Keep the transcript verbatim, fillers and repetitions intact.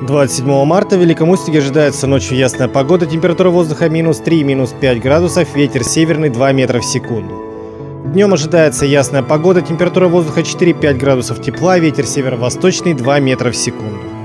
двадцать седьмого марта в Великом Устюге ожидается ночью ясная погода, температура воздуха минус три, минус пять градусов, ветер северный два метра в секунду. Днем ожидается ясная погода, температура воздуха четыре-пять градусов тепла, ветер северо-восточный два метра в секунду.